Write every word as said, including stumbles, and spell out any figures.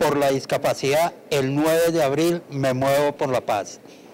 por la discapacidad, el nueve de abril me muevo por la paz.